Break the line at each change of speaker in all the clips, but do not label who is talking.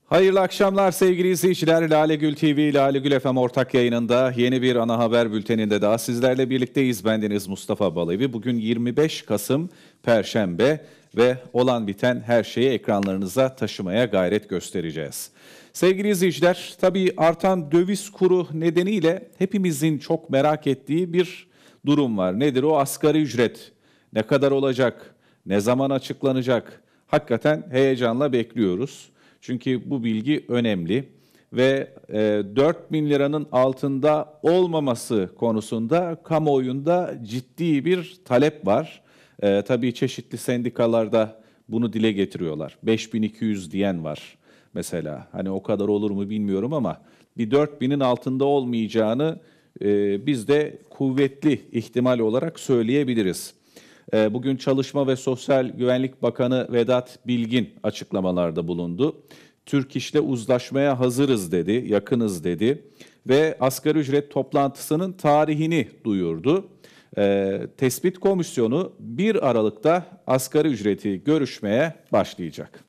Hayırlı akşamlar sevgili izleyiciler. Lale Gül TV, Lale Gül FM ortak yayınında yeni bir ana haber bülteninde daha sizlerle birlikteyiz. Bendeniz Mustafa Balevi. Bugün 25 Kasım Perşembe ve olan biten her şeyi ekranlarınıza taşımaya gayret göstereceğiz. Sevgili izleyiciler, tabii artan döviz kuru nedeniyle hepimizin çok merak ettiği bir durum var. Nedir o? Asgari ücret ne kadar olacak? Ne zaman açıklanacak? Hakikaten heyecanla bekliyoruz. Çünkü bu bilgi önemli ve 4.000 liranın altında olmaması konusunda kamuoyunda ciddi bir talep var. Tabii çeşitli sendikalarda bunu dile getiriyorlar. 5.200 diyen var mesela. Hani o kadar olur mu bilmiyorum ama bir 4.000'in altında olmayacağını biz de kuvvetli ihtimal olarak söyleyebiliriz. Bugün Çalışma ve Sosyal Güvenlik Bakanı Vedat Bilgin açıklamalarda bulundu. Türk İş'le uzlaşmaya hazırız dedi, yakınız dedi ve asgari ücret toplantısının tarihini duyurdu. Tespit Komisyonu 1 Aralık'ta asgari ücreti görüşmeye başlayacak.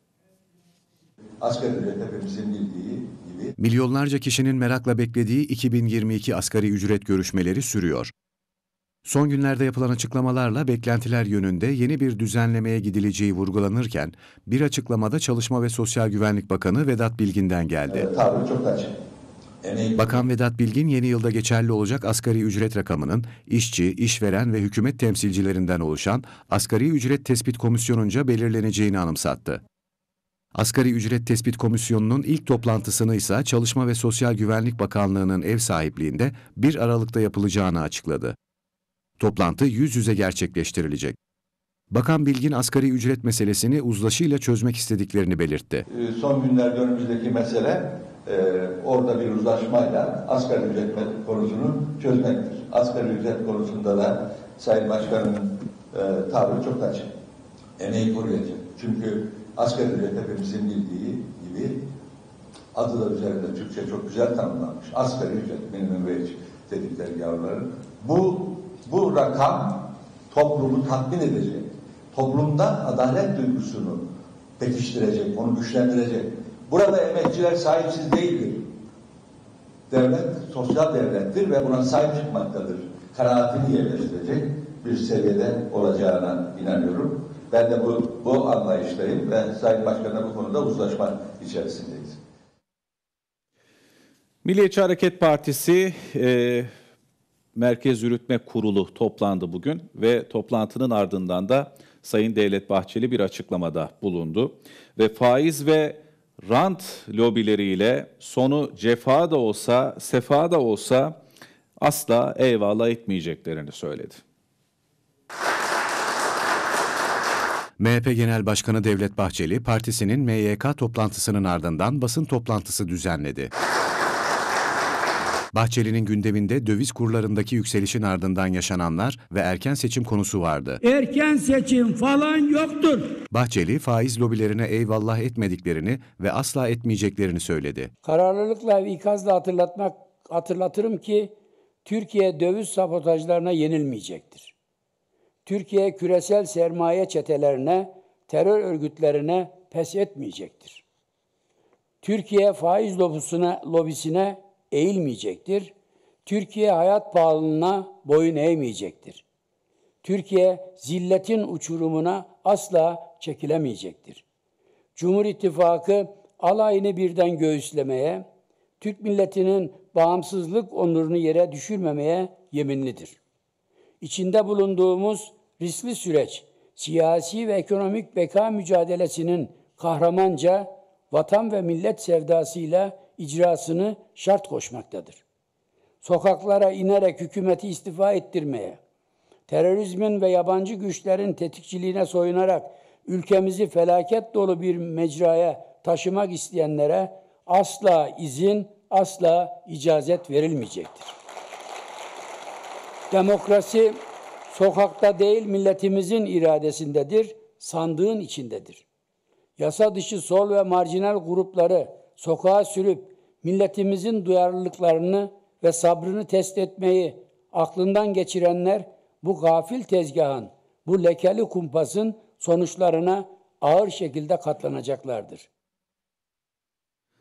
Asgari ücret hepimizin bildiği gibi
milyonlarca kişinin merakla beklediği 2022 asgari ücret görüşmeleri sürüyor. Son günlerde yapılan açıklamalarla beklentiler yönünde yeni bir düzenlemeye gidileceği vurgulanırken bir açıklamada Çalışma ve Sosyal Güvenlik Bakanı Vedat Bilgin'den geldi.
tavrı çok açık.
Bakan Vedat Bilgin yeni yılda geçerli olacak asgari ücret rakamının işçi, işveren ve hükümet temsilcilerinden oluşan Asgari Ücret Tespit Komisyonu'nca belirleneceğini anımsattı. Asgari Ücret Tespit Komisyonu'nun ilk toplantısını ise Çalışma ve Sosyal Güvenlik Bakanlığı'nın ev sahipliğinde 1 Aralık'ta yapılacağını açıkladı. Toplantı yüz yüze gerçekleştirilecek. Bakan Bilgin asgari ücret meselesini uzlaşıyla çözmek istediklerini belirtti.
Son günlerde önümüzdeki mesele orada bir uzlaşmayla asgari ücret konusunu çözmektir. Asgari ücret konusunda da Sayın Başkan'ın tavrı çok açık. Emeği koruyacak. Çünkü asgari ücret hepimizin bildiği gibi adı da üzerinde Türkçe çok güzel tanımlanmış. Asgari ücret, minimum wage dedikleri yavruların. Bu rakam toplumu tatmin edecek. Toplumda adalet duygusunu pekiştirecek, onu güçlendirecek. Burada emekçiler sahipsiz değildir. Devlet, sosyal devlettir ve buna sahip çıkmaktadır. Kanaatini yerleştirecek bir seviyede olacağına inanıyorum. Ben de bu anlayıştayım ve Sayın Başkan'la bu konuda uzlaşma içerisindeyiz.
Milliyetçi Hareket Partisi Merkez Yürütme Kurulu toplandı bugün ve toplantının ardından da Sayın Devlet Bahçeli bir açıklamada bulundu. Ve faiz ve rant lobileriyle sonu cefa da olsa, sefa da olsa asla eyvallah etmeyeceklerini söyledi.
MHP Genel Başkanı Devlet Bahçeli, partisinin MYK toplantısının ardından basın toplantısı düzenledi. Bahçeli'nin gündeminde döviz kurlarındaki yükselişin ardından yaşananlar ve erken seçim konusu vardı.
Erken seçim falan yoktur.
Bahçeli, faiz lobilerine eyvallah etmediklerini ve asla etmeyeceklerini söyledi.
Kararlılıkla ve ikazla hatırlatırım ki Türkiye döviz sabotajlarına yenilmeyecektir. Türkiye küresel sermaye çetelerine, terör örgütlerine pes etmeyecektir. Türkiye faiz lobisine eğilmeyecektir. Türkiye hayat pahalılığına boyun eğmeyecektir. Türkiye zilletin uçurumuna asla çekilemeyecektir. Cumhur İttifakı alayını birden göğüslemeye, Türk milletinin bağımsızlık onurunu yere düşürmemeye yeminlidir. İçinde bulunduğumuz riskli süreç, siyasi ve ekonomik beka mücadelesinin kahramanca vatan ve millet sevdasıyla icrasını şart koşmaktadır. Sokaklara inerek hükümeti istifa ettirmeye, terörizmin ve yabancı güçlerin tetikçiliğine soyunarak ülkemizi felaket dolu bir mecraya taşımak isteyenlere asla izin, asla icazet verilmeyecektir. Demokrasi sokakta değil milletimizin iradesindedir, sandığın içindedir. Yasa dışı sol ve marjinal grupları sokağa sürüp milletimizin duyarlılıklarını ve sabrını test etmeyi aklından geçirenler bu gafil tezgahın, bu lekeli kumpasın sonuçlarına ağır şekilde katlanacaklardır.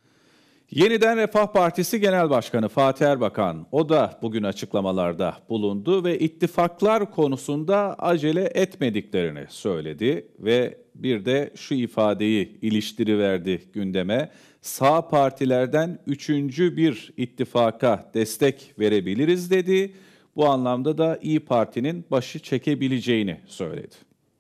Yeniden Refah Partisi Genel Başkanı Fatih Erbakan, o da bugün açıklamalarda bulundu ve ittifaklar konusunda acele etmediklerini söyledi ve bir de şu ifadeyi iliştiriverdi gündeme. Sağ partilerden üçüncü bir ittifaka destek verebiliriz dedi. Bu anlamda da İYİ Parti'nin başı çekebileceğini söyledi.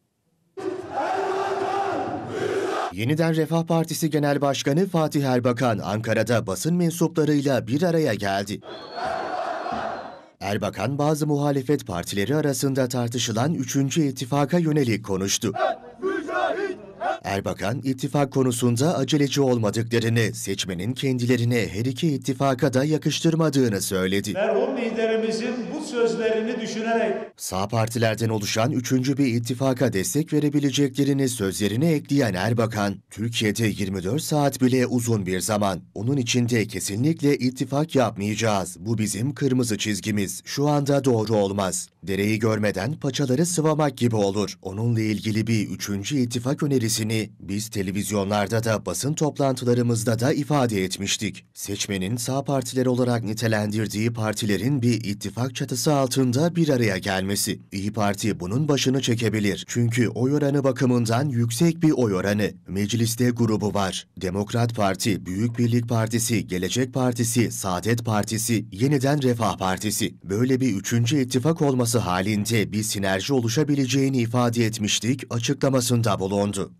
Yeniden Refah Partisi Genel Başkanı Fatih Erbakan Ankara'da basın mensuplarıyla bir araya geldi. Erbakan bazı muhalefet partileri arasında tartışılan 3. ittifaka yönelik konuştu. Erbakan, ittifak konusunda aceleci olmadıklarını, seçmenin kendilerine her iki ittifaka da yakıştırmadığını söyledi.
Merhum liderimizin bu sözlerini düşünerek
Sağ partilerden oluşan 3. bir ittifaka destek verebileceklerini sözlerine ekleyen Erbakan, Türkiye'de 24 saat bile uzun bir zaman. Onun içinde kesinlikle ittifak yapmayacağız. Bu bizim kırmızı çizgimiz. Şu anda doğru olmaz. Dereyi görmeden paçaları sıvamak gibi olur. Onunla ilgili bir 3. ittifak önerisini biz televizyonlarda da basın toplantılarımızda da ifade etmiştik. Seçmenin sağ partiler olarak nitelendirdiği partilerin bir ittifak çatısı altında bir araya gelmesi. İYİ Parti bunun başını çekebilir. Çünkü oy oranı bakımından yüksek bir oy oranı. Mecliste grubu var. Demokrat Parti, Büyük Birlik Partisi, Gelecek Partisi, Saadet Partisi, Yeniden Refah Partisi. Böyle bir 3. ittifak olması halinde bir sinerji oluşabileceğini ifade etmiştik, açıklamasında bulundu.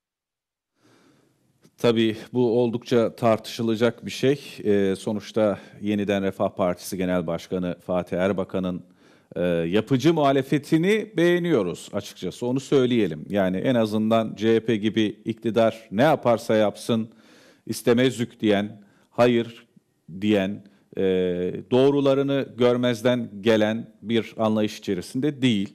Tabii bu oldukça tartışılacak bir şey. Sonuçta Yeniden Refah Partisi Genel Başkanı Fatih Erbakan'ın yapıcı muhalefetini beğeniyoruz açıkçası, onu söyleyelim. Yani en azından CHP gibi iktidar ne yaparsa yapsın istemezük diyen, hayır diyen, doğrularını görmezden gelen bir anlayış içerisinde değil.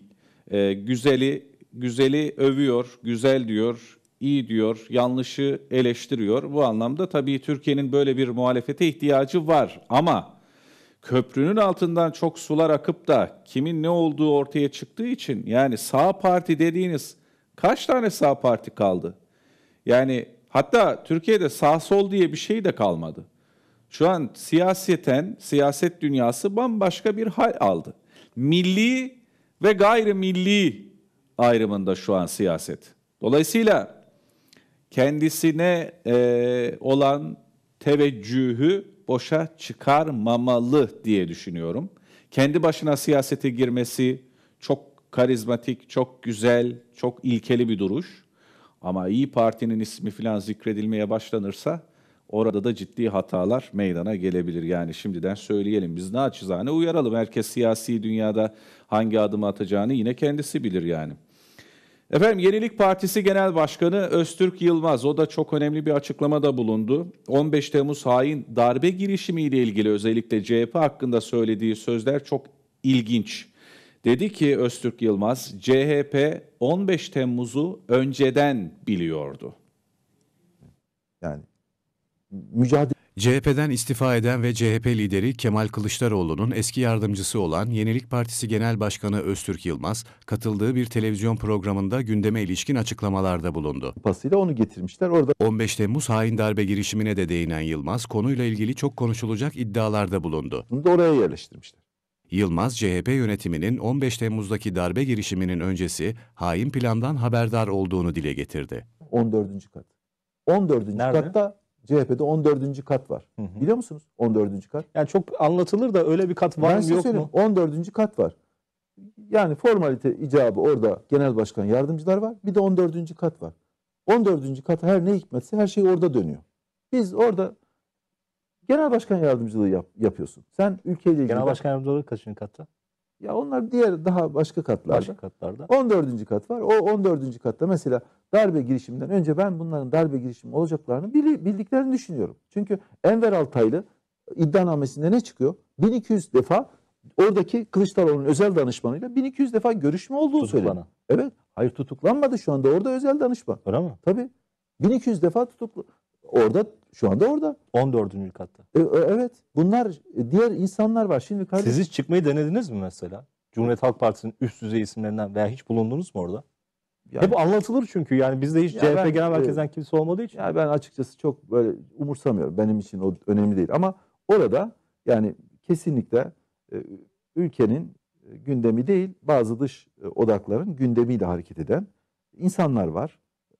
Güzeli övüyor, güzel diyor, iyi diyor, yanlışı eleştiriyor. Bu anlamda tabii Türkiye'nin böyle bir muhalefete ihtiyacı var. Ama köprünün altından çok sular akıp da kimin ne olduğu ortaya çıktığı için, yani sağ parti dediğiniz kaç tane sağ parti kaldı? Yani hatta Türkiye'de sağ sol diye bir şey de kalmadı. Şu an siyaset dünyası bambaşka bir hal aldı. Milli ve gayrimilli ayrımında şu an siyaset. Dolayısıyla kendisine olan teveccühü boşa çıkarmamalı diye düşünüyorum. Kendi başına siyasete girmesi çok karizmatik, çok güzel, çok ilkeli bir duruş. Ama İYİ Parti'nin ismi falan zikredilmeye başlanırsa orada da ciddi hatalar meydana gelebilir. Yani şimdiden söyleyelim, biz naçizane uyaralım. Herkes siyasi dünyada hangi adımı atacağını yine kendisi bilir yani. Efendim, Yenilik Partisi Genel Başkanı Öztürk Yılmaz, o da çok önemli bir açıklamada bulundu. 15 Temmuz hain darbe girişimiyle ilgili özellikle CHP hakkında söylediği sözler çok ilginç. Dedi ki Öztürk Yılmaz, CHP 15 Temmuz'u önceden biliyordu.
Yani mücadele
CHP'den istifa eden ve CHP lideri Kemal Kılıçdaroğlu'nun eski yardımcısı olan Yenilik Partisi Genel Başkanı Öztürk Yılmaz, katıldığı bir televizyon programında gündeme ilişkin açıklamalarda bulundu.
pasıyla onu getirmişler. Orada
15 Temmuz hain darbe girişimine de değinen Yılmaz, konuyla ilgili çok konuşulacak iddialarda bulundu.
bunu da oraya yerleştirmişler.
Yılmaz, CHP yönetiminin 15 Temmuz'daki darbe girişiminin öncesi hain plandan haberdar olduğunu dile getirdi.
14. kat. 14.
Nerede?
katta CHP'de 14. kat var. Biliyor musunuz? 14. kat.
Yani çok anlatılır da öyle bir kat var
Ben
mı
size
yok
söyleyeyim,
mu?
14. kat var. Yani formalite icabı orada genel başkan yardımcılar var. Bir de 14. kat var. 14. kat her ne hikmetse her şey orada dönüyor. Biz orada genel başkan yardımcılığı yapıyorsun. Sen ülkeyle ilgili...
Genel başkan yardımcıları kaçıncı katta?
Ya onlar diğer daha başka katlarda.
Başka katlarda.
14. kat var. O 14. katta mesela darbe girişiminden önce ben bunların darbe girişimi olacaklarını bildiklerini düşünüyorum. Çünkü Enver Altaylı iddianamesinde ne çıkıyor? 1200 defa oradaki Kılıçdaroğlu'nun özel danışmanıyla 1200 defa görüşme olduğu söyleniyor.
Tutuklanan.
Evet. Hayır, tutuklanmadı şu anda. Orada özel danışman.
Öyle mi?
Tabii. 1200 defa tutuklu. Orada, şu anda orada.
14. katta.
Evet. Bunlar diğer insanlar var. Şimdi kardeşim,
Siz hiç çıkmayı denediniz mi mesela? Cumhuriyet Halk Partisi'nin üst düzey isimlerinden veya hiç bulundunuz mu orada?
Yani,
Hep anlatılır çünkü yani bizde hiç
Ya
CHP
ben,
Genel Merkezi'nden kimse olmadığı için.
yani ben açıkçası çok böyle umursamıyorum. Benim için o önemli değil. Ama orada yani kesinlikle ülkenin gündemi değil, bazı dış odakların gündemiyle hareket eden insanlar var.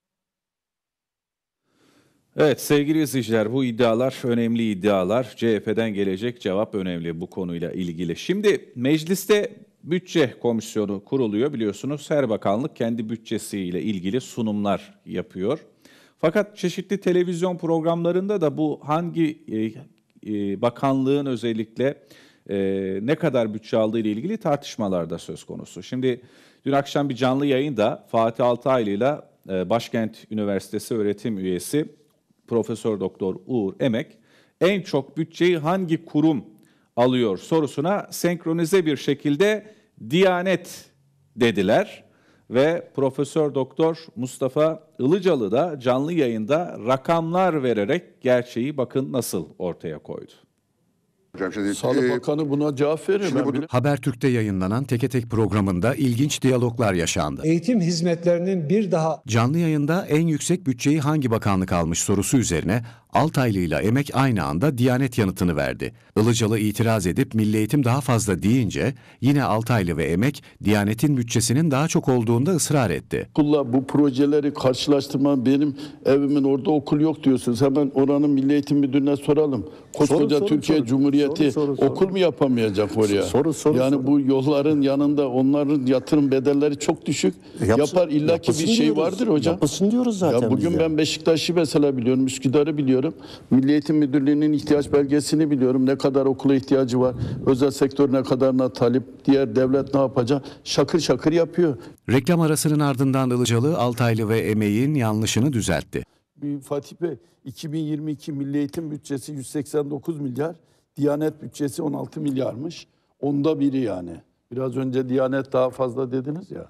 Evet sevgili izleyiciler, bu iddialar önemli iddialar. CHP'den gelecek cevap önemli bu konuyla ilgili. Şimdi mecliste bütçe komisyonu kuruluyor biliyorsunuz. Her bakanlık kendi bütçesiyle ilgili sunumlar yapıyor. Fakat çeşitli televizyon programlarında da bu hangi bakanlığın özellikle ne kadar bütçe aldığı ile ilgili tartışmalar da söz konusu. Şimdi dün akşam bir canlı yayında Fatih Altaylı ile Başkent Üniversitesi öğretim üyesi Profesör Doktor Uğur Emek en çok bütçeyi hangi kurum alıyor sorusuna senkronize bir şekilde Diyanet dediler ve Profesör Doktor Mustafa Ilıcalı da canlı yayında rakamlar vererek gerçeği bakın nasıl ortaya koydu.
Sağlık Bakanı buna cevap verir.
Habertürk'te yayınlanan Teke Tek programında ilginç diyaloglar yaşandı.
Eğitim hizmetlerinin bir daha
Canlı yayında en yüksek bütçeyi hangi bakanlık almış sorusu üzerine Altaylı ile Emek aynı anda Diyanet yanıtını verdi. Ilıcalı itiraz edip Milli Eğitim daha fazla deyince yine Altaylı ve Emek Diyanet'in bütçesinin daha çok olduğunda ısrar etti.
Okulla bu projeleri karşılaştırma, benim evimin orada okul yok diyorsunuz. Hemen oranın Milli Eğitim Müdürü'ne soralım. Koskoca Türkiye Cumhuriyeti okul mu yapamayacak oraya? Yani bu yolların yanında onların yatırım bedelleri çok düşük. Yapar illaki bir şey vardır hocam.
Yapılsın diyoruz zaten.
Ya bugün ben Beşiktaş'ı mesela biliyorum, Üsküdar'ı biliyorum. Milli Eğitim Müdürlüğü'nün ihtiyaç belgesini biliyorum. Ne kadar okula ihtiyacı var. Özel sektör ne kadarına talip. Diğer devlet ne yapacak? Şakır şakır yapıyor.
Reklam arasının ardından Ilıcalı, Altaylı ve Emek'in yanlışını düzeltti.
Fatih Bey, 2022 Milli Eğitim bütçesi 189 milyar. Diyanet bütçesi 16 milyarmış. Onda biri yani. Biraz önce Diyanet daha fazla dediniz ya.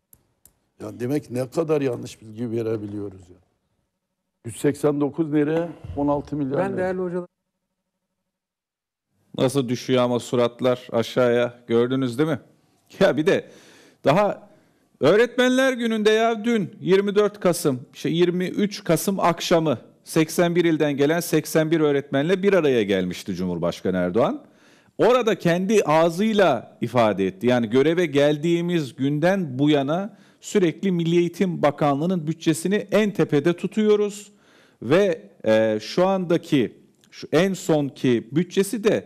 Ya demek ne kadar yanlış bilgi verebiliyoruz ya. 189 nereye? 16 milyar.
ben değerli hocalar
Nasıl düşüyor ama suratlar aşağıya, gördünüz değil mi? Ya bir de daha Öğretmenler Günü'nde ya dün 24 Kasım, 23 Kasım akşamı 81 ilden gelen 81 öğretmenle bir araya gelmişti Cumhurbaşkanı Erdoğan. Orada kendi ağzıyla ifade etti. Yani göreve geldiğimiz günden bu yana sürekli Milli Eğitim Bakanlığı'nın bütçesini en tepede tutuyoruz. Ve şu andaki şu en sonki bütçesi de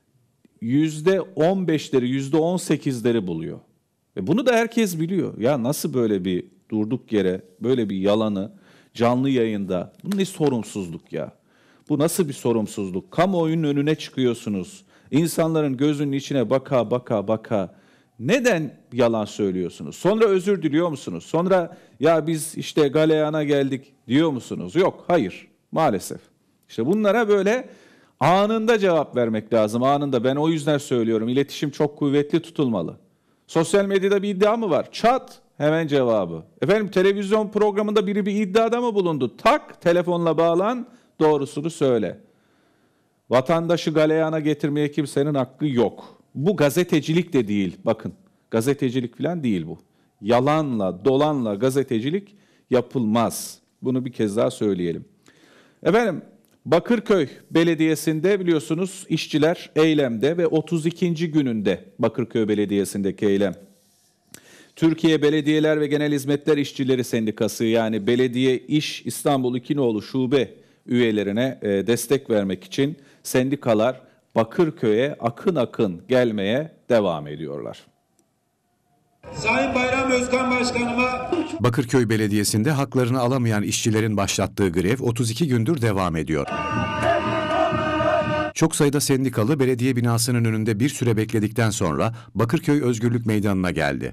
%15'leri, %18'leri buluyor. Ve bunu da herkes biliyor. Ya nasıl böyle bir durduk yere böyle bir yalanı canlı yayında, bu ne sorumsuzluk ya? Bu nasıl bir sorumsuzluk? Kamuoyunun önüne çıkıyorsunuz. İnsanların gözünün içine baka neden yalan söylüyorsunuz? Sonra özür diliyor musunuz? Sonra ya biz işte galeyana geldik diyor musunuz? Yok, hayır maalesef. İşte bunlara böyle anında cevap vermek lazım, anında. Ben o yüzden söylüyorum, iletişim çok kuvvetli tutulmalı. Sosyal medyada bir iddia mı var? Çat, hemen cevabı. Efendim televizyon programında biri bir iddiada mı bulundu? Tak, telefonla bağlan, doğrusunu söyle. Vatandaşı galeyana getirmeye kimsenin hakkı yok. Bu gazetecilik de değil, bakın. Gazetecilik falan değil bu. Yalanla, dolanla gazetecilik yapılmaz. Bunu bir kez daha söyleyelim. Efendim, Bakırköy Belediyesi'nde biliyorsunuz işçiler eylemde ve 32. gününde Bakırköy Belediyesi'ndeki eylem. Türkiye Belediyeler ve Genel Hizmetler İşçileri Sendikası yani Belediye İş İstanbul İkinoğlu Şube üyelerine destek vermek için sendikalar Bakırköy'e akın akın gelmeye devam ediyorlar.
Sayın Bayram Özkan Başkanıma
Bakırköy Belediyesi'nde haklarını alamayan işçilerin başlattığı grev 32 gündür devam ediyor. Çok sayıda sendikalı belediye binasının önünde bir süre bekledikten sonra Bakırköy Özgürlük Meydanı'na geldi.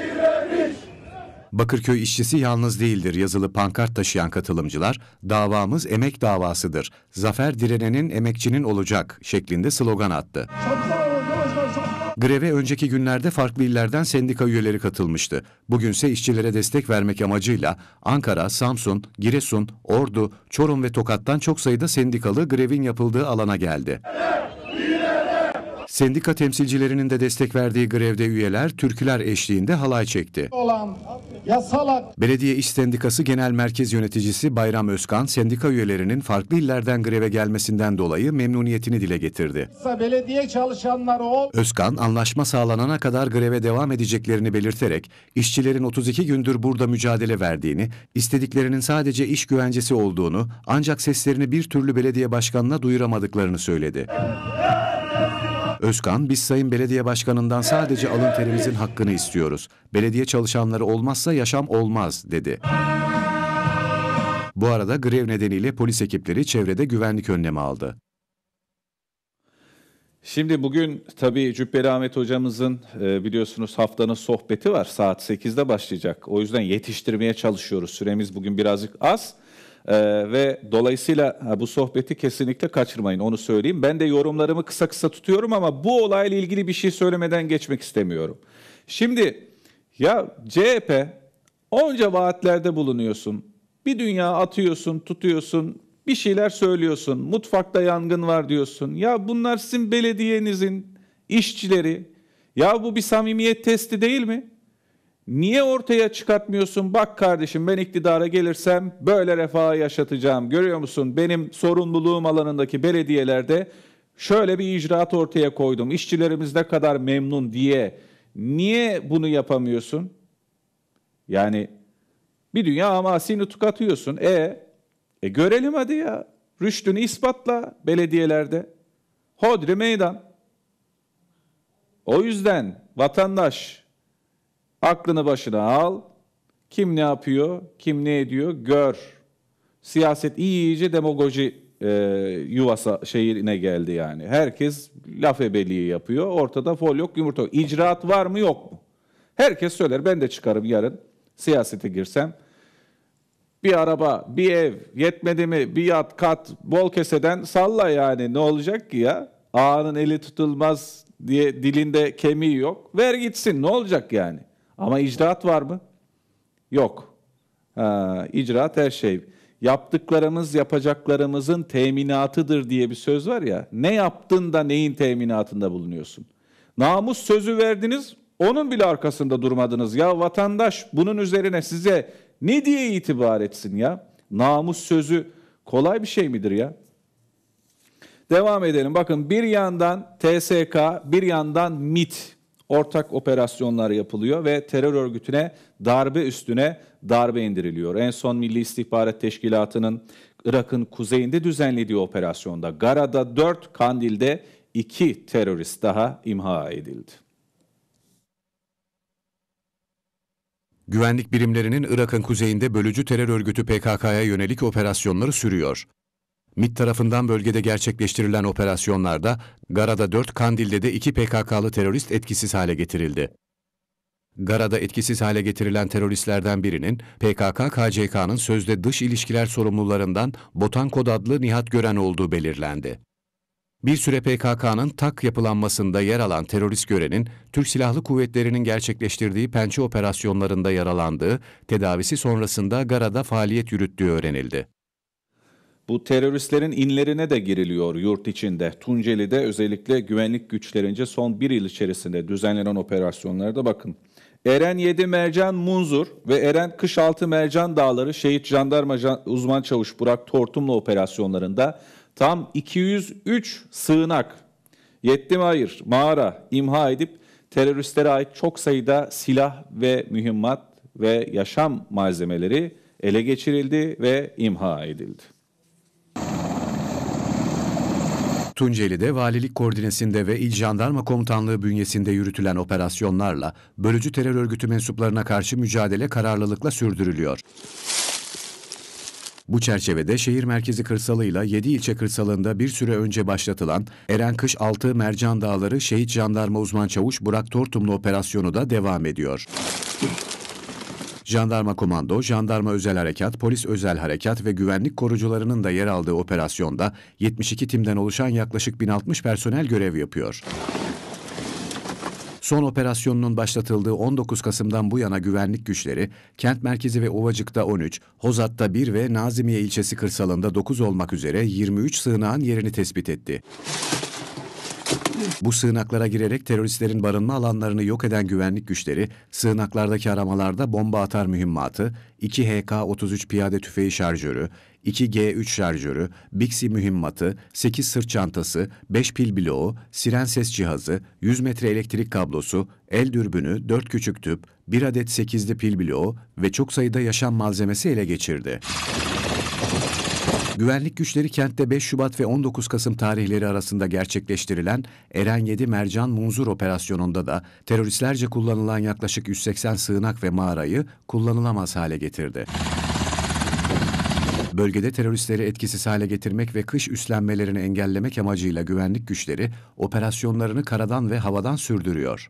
Bakırköy işçisi yalnız değildir yazılı pankart taşıyan katılımcılar, davamız emek davasıdır, zafer direnenin emekçinin olacak şeklinde slogan attı. Greve önceki günlerde farklı illerden sendika üyeleri katılmıştı. Bugünse işçilere destek vermek amacıyla Ankara, Samsun, Giresun, Ordu, Çorum ve Tokat'tan çok sayıda sendikalı grevin yapıldığı alana geldi. Sendika temsilcilerinin de destek verdiği grevde üyeler türküler eşliğinde halay çekti. Belediye İş Sendikası Genel Merkez Yöneticisi Bayram Özkan, sendika üyelerinin farklı illerden greve gelmesinden dolayı memnuniyetini dile getirdi.
Belediye çalışanları
Özkan, anlaşma sağlanana kadar greve devam edeceklerini belirterek, işçilerin 32 gündür burada mücadele verdiğini, istediklerinin sadece iş güvencesi olduğunu, ancak seslerini bir türlü belediye başkanına duyuramadıklarını söyledi. Özkan, biz Sayın Belediye Başkanı'ndan sadece alın terimizin hakkını istiyoruz. Belediye çalışanları olmazsa yaşam olmaz, dedi. Bu arada grev nedeniyle polis ekipleri çevrede güvenlik önlemi aldı.
Şimdi bugün tabii Cübbeli Ahmet hocamızın biliyorsunuz haftanın sohbeti var. Saat 8'de başlayacak. O yüzden yetiştirmeye çalışıyoruz. Süremiz bugün birazcık az. Ve dolayısıyla bu sohbeti kesinlikle kaçırmayın, onu söyleyeyim. Ben de yorumlarımı kısa kısa tutuyorum ama bu olayla ilgili bir şey söylemeden geçmek istemiyorum. Şimdi ya CHP onca vaatlerde bulunuyorsun. Bir dünya atıyorsun, tutuyorsun, bir şeyler söylüyorsun. Mutfakta yangın var diyorsun. Ya bunlar sizin belediyenizin işçileri. Ya bu bir samimiyet testi değil mi? Niye ortaya çıkartmıyorsun? Bak kardeşim, ben iktidara gelirsem böyle refahı yaşatacağım. Görüyor musun? Benim sorumluluğum alanındaki belediyelerde şöyle bir icraat ortaya koydum. İşçilerimiz ne kadar memnun diye. Niye bunu yapamıyorsun? Yani bir dünya amasi nutuk atıyorsun. Görelim hadi ya. Rüştünü ispatla belediyelerde. Hodri meydan. O yüzden vatandaş aklını başına al. Kim ne yapıyor, kim ne ediyor gör. Siyaset iyice demagoji yuvası şeyine geldi yani. Herkes laf ebeliği yapıyor. Ortada fol yok, yumurta yok. İcraat var mı yok mu? Herkes söyler. Ben de çıkarım yarın siyasete girsem. Bir araba, bir ev, yetmedi mi bir yat, kat, bol keseden salla yani. Ne olacak ki ya? Ağanın eli tutulmaz diye dilinde kemiği yok. Ver gitsin, ne olacak yani? Ama icraat var mı? Yok. İcraat her şey. Yaptıklarımız yapacaklarımızın teminatıdır diye bir söz var ya. Ne yaptın da neyin teminatında bulunuyorsun? Namus sözü verdiniz, onun bile arkasında durmadınız. Ya vatandaş bunun üzerine size ne diye itibar etsin ya? Namus sözü kolay bir şey midir ya? Devam edelim. Bakın bir yandan TSK, bir yandan MİT ortak operasyonlar yapılıyor ve terör örgütüne darbe üstüne darbe indiriliyor. En son Milli İstihbarat Teşkilatı'nın Irak'ın kuzeyinde düzenlediği operasyonda Gara'da 4, Kandil'de 2 terörist daha imha edildi.
Güvenlik birimlerinin Irak'ın kuzeyinde bölücü terör örgütü PKK'ya yönelik operasyonları sürüyor. MİT tarafından bölgede gerçekleştirilen operasyonlarda Gara'da 4, Kandil'de de 2 PKK'lı terörist etkisiz hale getirildi. Gara'da etkisiz hale getirilen teröristlerden birinin PKK-KCK'nın sözde dış ilişkiler sorumlularından Botan Kod adlı Nihat Gören olduğu belirlendi. Bir süre PKK'nın TAK yapılanmasında yer alan terörist Gören'in Türk Silahlı Kuvvetleri'nin gerçekleştirdiği pençe operasyonlarında yaralandığı, tedavisi sonrasında Gara'da faaliyet yürüttüğü öğrenildi.
Bu teröristlerin inlerine de giriliyor yurt içinde. Tunceli'de özellikle güvenlik güçlerince son bir yıl içerisinde düzenlenen operasyonlarda bakın. Eren 7 Mercan Munzur ve Eren Kışaltı Mercan Dağları Şehit Jandarma Uzman Çavuş Burak Tortumlu operasyonlarında tam 203 sığınak, yettim mağara imha edip teröristlere ait çok sayıda silah ve mühimmat ve yaşam malzemeleri ele geçirildi ve imha edildi.
Tunceli'de valilik koordinesinde ve İl Jandarma Komutanlığı bünyesinde yürütülen operasyonlarla bölücü terör örgütü mensuplarına karşı mücadele kararlılıkla sürdürülüyor. Bu çerçevede şehir merkezi kırsalıyla 7 ilçe kırsalında bir süre önce başlatılan Eren Kışaltı Mercan Dağları Şehit Jandarma Uzman Çavuş Burak Tortumlu operasyonu da devam ediyor. Jandarma Komando, Jandarma Özel Harekat, Polis Özel Harekat ve güvenlik korucularının da yer aldığı operasyonda 72 timden oluşan yaklaşık 1060 personel görev yapıyor. Son operasyonunun başlatıldığı 19 Kasım'dan bu yana güvenlik güçleri, kent merkezi ve Ovacık'ta 13, Hozat'ta 1 ve Nazimiye ilçesi kırsalında 9 olmak üzere 23 sığınağın yerini tespit etti. Bu sığınaklara girerek teröristlerin barınma alanlarını yok eden güvenlik güçleri, sığınaklardaki aramalarda bomba atar mühimmatı, 2 HK-33 piyade tüfeği şarjörü, 2 G3 şarjörü, Bixi mühimmatı, 8 sırt çantası, 5 pil bloğu, siren ses cihazı, 100 metre elektrik kablosu, el dürbünü, 4 küçük tüp, 1 adet 8'li pil bloğu ve çok sayıda yaşam malzemesi ele geçirdi. Güvenlik güçleri kentte 5 Şubat ve 19 Kasım tarihleri arasında gerçekleştirilen Eren 7 Mercan Munzur operasyonunda da teröristlerce kullanılan yaklaşık 180 sığınak ve mağarayı kullanılamaz hale getirdi. Bölgede teröristleri etkisiz hale getirmek ve kış üslenmelerini engellemek amacıyla güvenlik güçleri operasyonlarını karadan ve havadan sürdürüyor.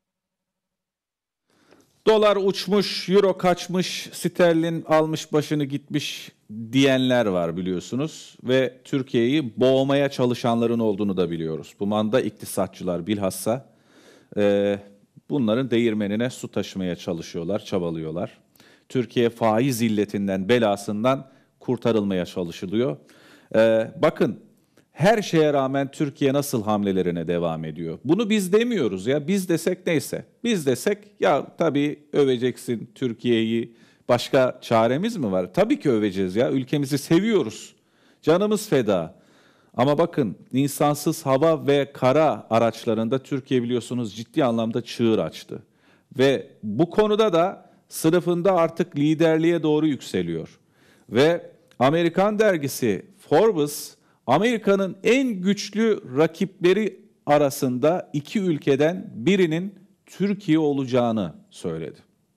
Dolar uçmuş, euro kaçmış, sterlin almış başını gitmiş diyenler var biliyorsunuz. Ve Türkiye'yi boğmaya çalışanların olduğunu da biliyoruz. Bu manda iktisatçılar bilhassa bunların değirmenine su taşımaya çalışıyorlar, çabalıyorlar. Türkiye faiz illetinden, belasından kurtarılmaya çalışılıyor. Bakın her şeye rağmen Türkiye nasıl hamlelerine devam ediyor. Bunu biz demiyoruz ya. Biz desek neyse. Biz desek ya tabii öveceksin Türkiye'yi. Başka çaremiz mi var? Tabii ki öveceğiz ya. Ülkemizi seviyoruz. Canımız feda. Ama bakın insansız hava ve kara araçlarında Türkiye biliyorsunuz ciddi anlamda çığır açtı. Ve bu konuda da sınıfında artık liderliğe doğru yükseliyor. Ve Amerikan dergisi Forbes, Amerika'nın en güçlü rakipleri arasında iki ülkeden birinin Türkiye olacağını söyledi.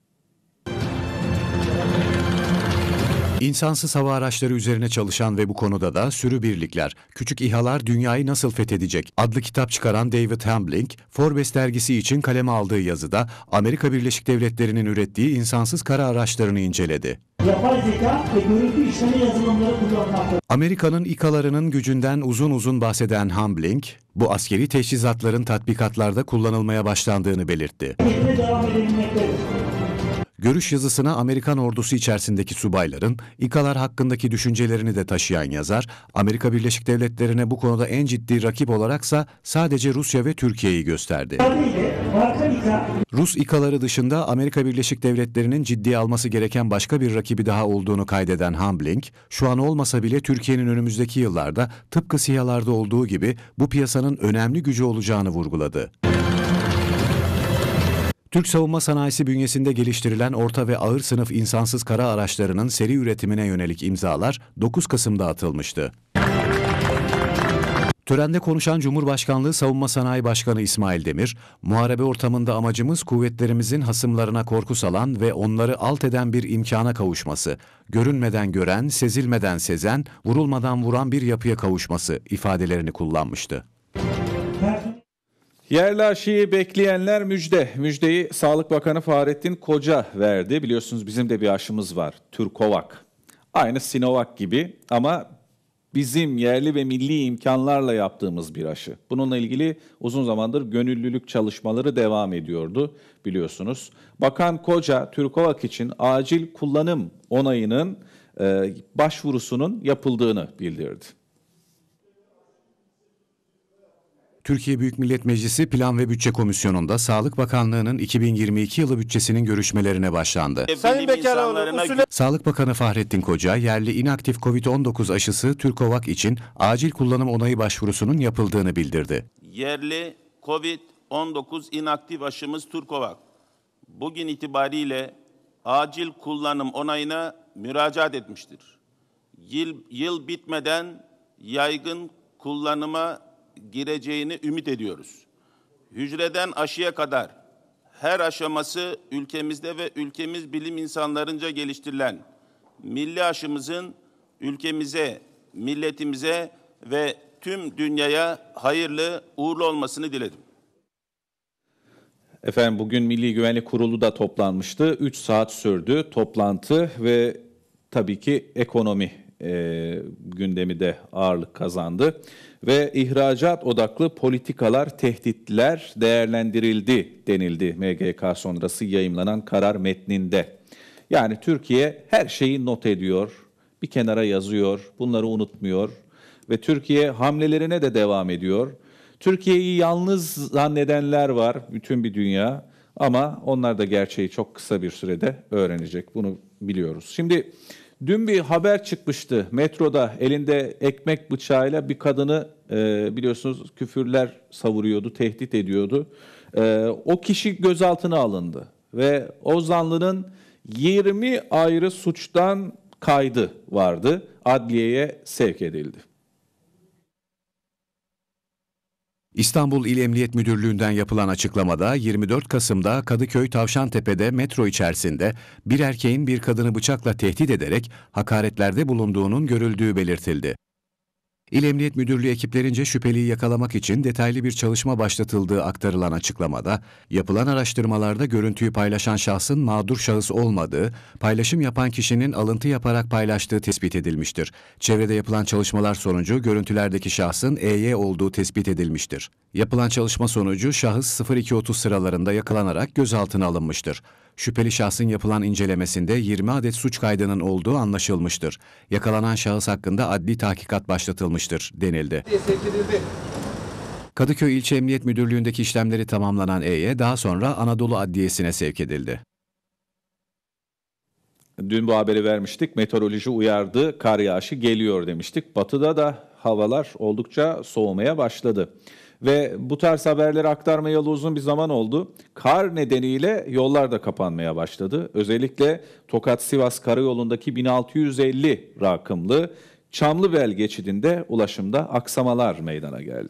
İnsansız hava araçları üzerine çalışan ve bu konuda da sürü birlikler, küçük İHA'lar dünyayı nasıl fethedecek adlı kitap çıkaran David Hambling, Forbes dergisi için kaleme aldığı yazıda Amerika Birleşik Devletleri'nin ürettiği insansız kara araçlarını inceledi.
Yapay zeka ve görüntü işleme yazılımları kullanmaktadır.
Amerika'nın İKA'larının gücünden uzun uzun bahseden Hambling, bu askeri teçhizatların tatbikatlarda kullanılmaya başlandığını belirtti.
Devam edilmektedir.
Görüş yazısına Amerikan ordusu içerisindeki subayların İKA'lar hakkındaki düşüncelerini de taşıyan yazar, Amerika Birleşik Devletleri'ne bu konuda en ciddi rakip olaraksa sadece Rusya ve Türkiye'yi gösterdi. Rus İKA'ları dışında Amerika Birleşik Devletleri'nin ciddiye alması gereken başka bir rakibi daha olduğunu kaydeden Hambling, şu an olmasa bile Türkiye'nin önümüzdeki yıllarda tıpkı SİHA'larda olduğu gibi bu piyasanın önemli gücü olacağını vurguladı. Türk savunma sanayisi bünyesinde geliştirilen orta ve ağır sınıf insansız kara araçlarının seri üretimine yönelik imzalar 9 Kasım'da atılmıştı. Törende konuşan Cumhurbaşkanlığı Savunma Sanayi Başkanı İsmail Demir, muharebe ortamında amacımız kuvvetlerimizin hasımlarına korku salan ve onları alt eden bir imkana kavuşması, görünmeden gören, sezilmeden sezen, vurulmadan vuran bir yapıya kavuşması ifadelerini kullanmıştı.
Yerli aşıyı bekleyenler müjde. Müjdeyi Sağlık Bakanı Fahrettin Koca verdi. Biliyorsunuz bizim de bir aşımız var. Turkovac. Aynı Sinovac gibi ama bizim yerli ve milli imkanlarla yaptığımız bir aşı. Bununla ilgili uzun zamandır gönüllülük çalışmaları devam ediyordu biliyorsunuz. Bakan Koca Turkovac için acil kullanım onayının başvurusunun yapıldığını bildirdi.
Türkiye Büyük Millet Meclisi Plan ve Bütçe Komisyonu'nda Sağlık Bakanlığı'nın 2022 yılı bütçesinin görüşmelerine başlandı.
Sayın Bekaroğlu,
Sağlık Bakanı Fahrettin Koca, yerli inaktif COVID-19 aşısı Turkovac için acil kullanım onayı başvurusunun yapıldığını bildirdi.
Yerli COVID-19 inaktif aşımız Turkovac, bugün itibariyle acil kullanım onayına müracaat etmiştir. Yıl bitmeden yaygın kullanıma gireceğini ümit ediyoruz. Hücreden aşıya kadar her aşaması ülkemizde ve ülkemiz bilim insanlarınca geliştirilen milli aşımızın ülkemize, milletimize ve tüm dünyaya hayırlı, uğurlu olmasını dilerim.
Efendim bugün Milli Güvenlik Kurulu da toplanmıştı. 3 saat sürdü toplantı ve tabii ki ekonomi gündemi de ağırlık kazandı. Ve ihracat odaklı politikalar, tehditler değerlendirildi denildi MGK sonrası yayımlanan karar metninde. Yani Türkiye her şeyi not ediyor, bir kenara yazıyor, bunları unutmuyor ve Türkiye hamlelerine de devam ediyor. Türkiye'yi yalnız zannedenler var, bütün bir dünya. Ama onlar da gerçeği çok kısa bir sürede öğrenecek. Bunu biliyoruz. Şimdi dün bir haber çıkmıştı. Metroda elinde ekmek bıçağıyla bir kadını biliyorsunuz küfürler savuruyordu, tehdit ediyordu. O kişi gözaltına alındı ve o zanlının 20 ayrı suçtan kaydı vardı. Adliyeye sevk edildi.
İstanbul İl Emniyet Müdürlüğü'nden yapılan açıklamada 24 Kasım'da Kadıköy Tavşantepe'de metro içerisinde bir erkeğin bir kadını bıçakla tehdit ederek hakaretlerde bulunduğunun görüldüğü belirtildi. İl Emniyet Müdürlüğü ekiplerince şüpheliyi yakalamak için detaylı bir çalışma başlatıldığı aktarılan açıklamada, yapılan araştırmalarda görüntüyü paylaşan şahsın mağdur şahıs olmadığı, paylaşım yapan kişinin alıntı yaparak paylaştığı tespit edilmiştir. Çevrede yapılan çalışmalar sonucu görüntülerdeki şahsın EY olduğu tespit edilmiştir. Yapılan çalışma sonucu şahıs 02.30 sıralarında yakalanarak gözaltına alınmıştır. Şüpheli şahsın yapılan incelemesinde 20 adet suç kaydının olduğu anlaşılmıştır. Yakalanan şahıs hakkında adli tahkikat başlatılmıştır denildi. Kadıköy İlçe Emniyet Müdürlüğü'ndeki işlemleri tamamlanan EY daha sonra Anadolu Adliyesi'ne sevk edildi.
Dün bu haberi vermiştik. Meteoroloji uyardı, kar yağışı geliyor demiştik. Batıda da havalar oldukça soğumaya başladı. Ve bu tarz haberleri aktarmayalı uzun bir zaman oldu. Kar nedeniyle yollar da kapanmaya başladı. Özellikle Tokat-Sivas Karayolu'ndaki 1650 rakımlı Çamlıbel geçidinde ulaşımda aksamalar meydana geldi.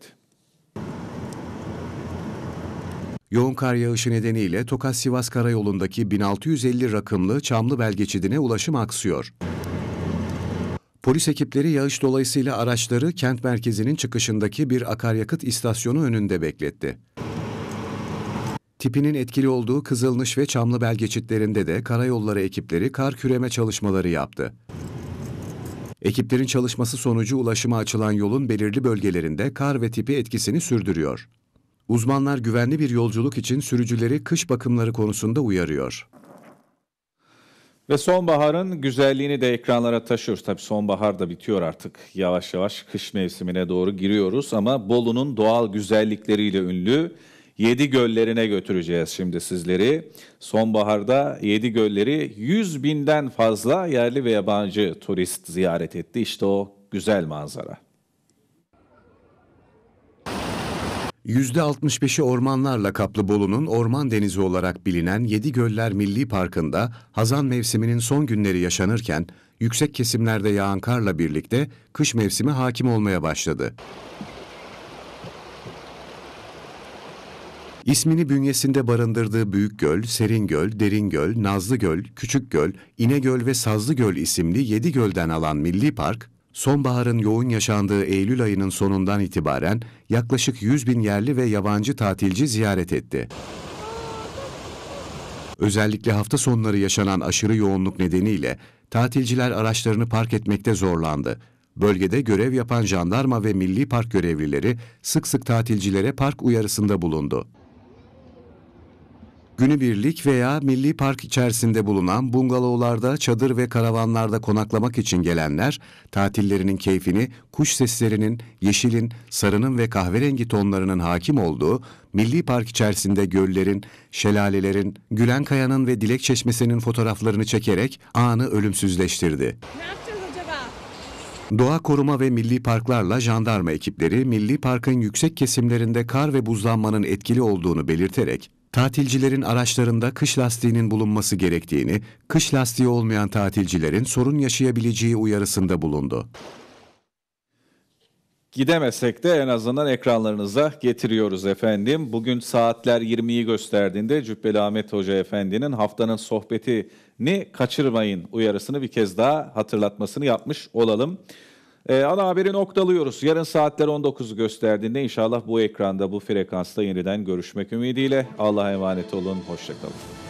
Yoğun kar yağışı nedeniyle Tokat-Sivas Karayolu'ndaki 1650 rakımlı Çamlıbel geçidine ulaşım aksıyor. Polis ekipleri yağış dolayısıyla araçları kent merkezinin çıkışındaki bir akaryakıt istasyonu önünde bekletti. Tipinin etkili olduğu Kızılmış ve Çamlıbel geçitlerinde de karayolları ekipleri kar küreme çalışmaları yaptı. Ekiplerin çalışması sonucu ulaşıma açılan yolun belirli bölgelerinde kar ve tipi etkisini sürdürüyor. Uzmanlar güvenli bir yolculuk için sürücüleri kış bakımları konusunda uyarıyor.
Ve sonbaharın güzelliğini de ekranlara taşıyoruz. Tabii sonbahar da bitiyor artık. Yavaş yavaş kış mevsimine doğru giriyoruz ama Bolu'nun doğal güzellikleriyle ünlü Yedi Göllerine götüreceğiz şimdi sizleri. Sonbaharda Yedi Gölleri 100.000'den fazla yerli ve yabancı turist ziyaret etti. İşte o güzel manzara.
%65'i ormanlarla kaplı Bolu'nun orman denizi olarak bilinen Yedi Göller Milli Parkı'nda hazan mevsiminin son günleri yaşanırken yüksek kesimlerde yağan karla birlikte kış mevsimi hakim olmaya başladı. İsmini bünyesinde barındırdığı Büyükgöl, Seringöl, Deringöl, Nazlıgöl, Küçükgöl, İnegöl ve Sazlıgöl isimli 7 gölden alan Milli Park, sonbaharın yoğun yaşandığı Eylül ayının sonundan itibaren yaklaşık 100.000 yerli ve yabancı tatilci ziyaret etti. Özellikle hafta sonları yaşanan aşırı yoğunluk nedeniyle tatilciler araçlarını park etmekte zorlandı. Bölgede görev yapan jandarma ve milli park görevlileri sık sık tatilcilere park uyarısında bulundu. Günübirlik veya milli park içerisinde bulunan bungalovlarda, çadır ve karavanlarda konaklamak için gelenler, tatillerinin keyfini kuş seslerinin, yeşilin, sarının ve kahverengi tonlarının hakim olduğu, milli park içerisinde göllerin, şelalelerin, Gülen Kaya'nın ve Dilek Çeşmesi'nin fotoğraflarını çekerek anı ölümsüzleştirdi. Doğa koruma ve milli parklarla jandarma ekipleri, milli parkın yüksek kesimlerinde kar ve buzlanmanın etkili olduğunu belirterek, tatilcilerin araçlarında kış lastiğinin bulunması gerektiğini, kış lastiği olmayan tatilcilerin sorun yaşayabileceği uyarısında bulundu.
Gidemesek de en azından ekranlarınıza getiriyoruz efendim. Bugün saatler 20'yi gösterdiğinde Cübbeli Ahmet Hoca Efendi'nin haftanın sohbetini kaçırmayın uyarısını bir kez daha hatırlatmasını yapmış olalım. Ana haberi noktalıyoruz. Yarın saatler 19'u gösterdiğinde inşallah bu ekranda, bu frekansta yeniden görüşmek ümidiyle. Allah'a emanet olun, hoşça kalın.